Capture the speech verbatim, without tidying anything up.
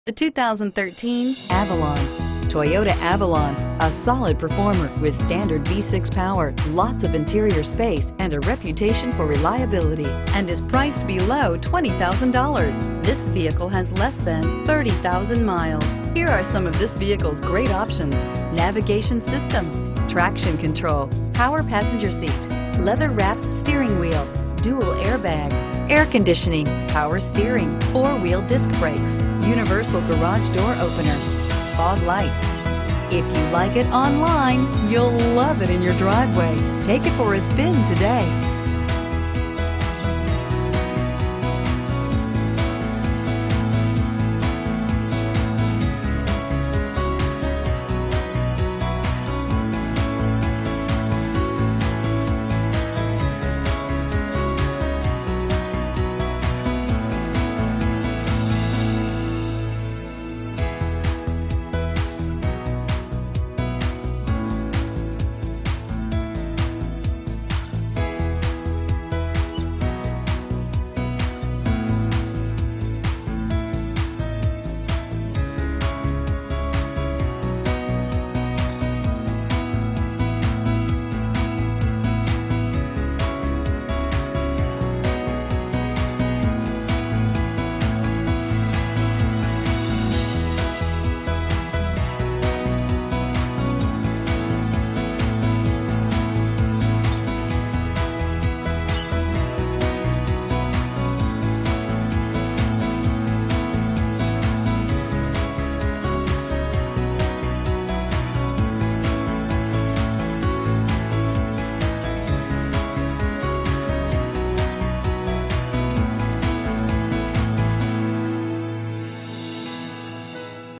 The two thousand thirteen Avalon. Toyota Avalon, a solid performer with standard V six power, lots of interior space, and a reputation for reliability, and is priced below twenty thousand dollars. This vehicle has less than thirty thousand miles. Here are some of this vehicle's great options: navigation system, traction control, power passenger seat, leather-wrapped steering wheel, dual airbags, air conditioning, power steering, four-wheel disc brakes, universal garage door opener, fog lights. If you like it online, you'll love it in your driveway. Take it for a spin today.